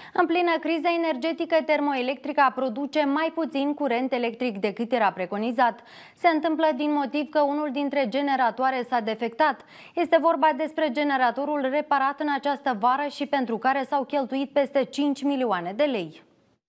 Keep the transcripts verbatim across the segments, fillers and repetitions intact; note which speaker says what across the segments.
Speaker 1: În plină criză energetică, Termoelectrica produce mai puțin curent electric decât era preconizat. Se întâmplă din motiv că unul dintre generatoare s-a defectat. Este vorba despre generatorul reparat în această vară și pentru care s-au cheltuit peste cinci milioane de lei.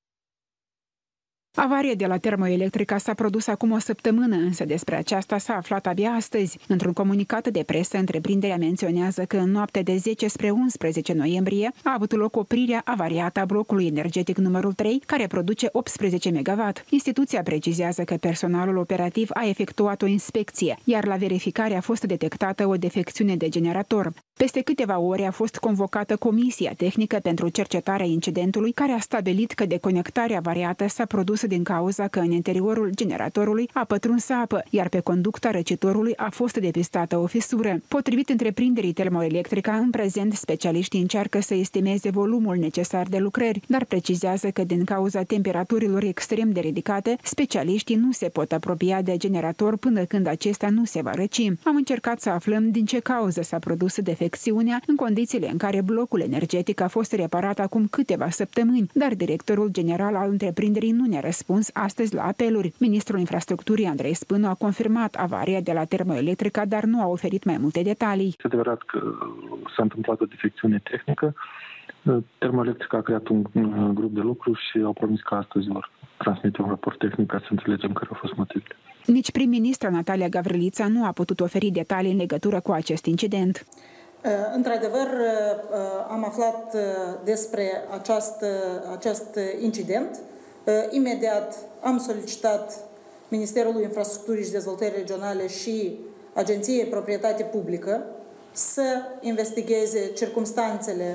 Speaker 2: Avaria de la Termoelectrica s-a produs acum o săptămână, însă despre aceasta s-a aflat abia astăzi. Într-un comunicat de presă, întreprinderea menționează că în noaptea de zece spre unsprezece noiembrie a avut loc oprirea avariată a blocului energetic numărul trei, care produce optsprezece megawatt. Instituția precizează că personalul operativ a efectuat o inspecție, iar la verificare a fost detectată o defecțiune de generator. Peste câteva ore a fost convocată Comisia Tehnică pentru cercetarea incidentului, care a stabilit că deconectarea avariată s-a produs din cauza că în interiorul generatorului a pătruns apă, iar pe conducta răcitorului a fost depistată o fisură. Potrivit întreprinderii Termoelectrica, în prezent specialiștii încearcă să estimeze volumul necesar de lucrări, dar precizează că din cauza temperaturilor extrem de ridicate, specialiștii nu se pot apropia de generator până când acesta nu se va răci. Am încercat să aflăm din ce cauză s-a produs defecțiunea în condițiile în care blocul energetic a fost reparat acum câteva săptămâni, dar directorul general al întreprinderii nu ne-a răspuns astăzi la apeluri. Ministrul Infrastructurii Andrei Spânu a confirmat avaria de la Termoelectrica, dar nu a oferit mai multe detalii.
Speaker 3: Este adevărat că s-a întâmplat o defecțiune tehnică. Termoelectrica a creat un grup de lucru și au promis că astăzi vor transmite un raport tehnic ca să înțelegem care au fost motivele.
Speaker 2: Nici prim-ministra Natalia Gavrilița nu a putut oferi detalii în legătură cu acest incident.
Speaker 4: Într-adevăr, am aflat despre aceast, acest incident. Imediat am solicitat Ministerului Infrastructurii și Dezvoltării Regionale și Agenției Proprietate Publică să investigheze circumstanțele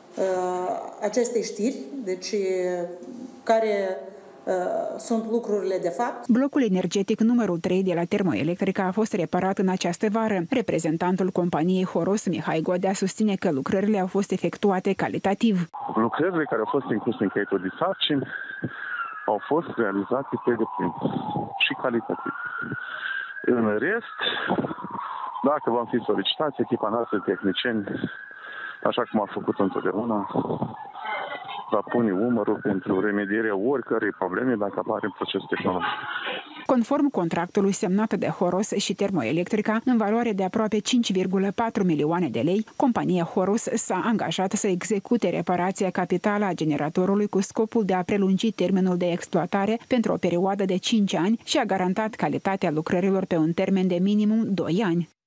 Speaker 4: acestei știri, deci care sunt lucrurile de fapt.
Speaker 2: Blocul energetic numărul trei de la Termoelectrica a fost reparat în această vară. Reprezentantul companiei Horos, Mihai Godea, susține că lucrările au fost efectuate calitativ.
Speaker 5: Lucrările care au fost incluse în caietul de sarcini au fost realizate pe deplin și calitativ. În rest, dacă vom fi solicitați, echipa noastră de tehnicieni, așa cum a făcut întotdeauna, va pune umărul pentru remedierea oricărei probleme dacă apare în procesul tehnologic.
Speaker 2: Conform contractului semnat de Horos și Termoelectrica, în valoare de aproape cinci virgulă patru milioane de lei, compania Horos s-a angajat să execute reparația capitală a generatorului cu scopul de a prelungi termenul de exploatare pentru o perioadă de cinci ani și a garantat calitatea lucrărilor pe un termen de minimum doi ani.